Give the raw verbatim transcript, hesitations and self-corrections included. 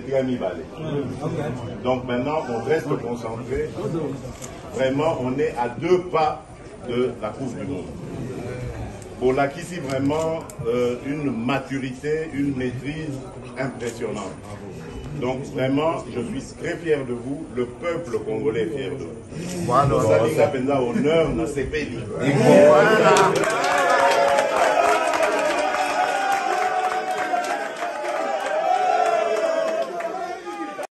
Grammy Ballet. Donc maintenant, on reste concentré. Vraiment, on est à deux pas de la Coupe du Monde. On a ici vraiment euh, une maturité, une maîtrise impressionnante. Donc vraiment, je suis très fier de vous, le peuple congolais est fier de vous. Voilà, ça honneur n'a pas